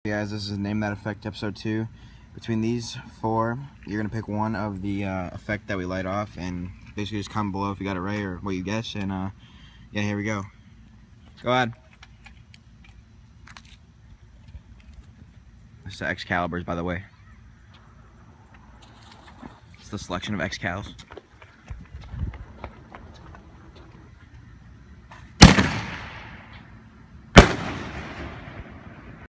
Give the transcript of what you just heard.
Hey guys, this is Name That Effect episode 2. Between these four, you're going to pick one of the effect that we light off, and basically just comment below if you got it right or what you guess, and yeah, here we go. Go ahead. This is Excaliburs, by the way. It's the selection of Excals.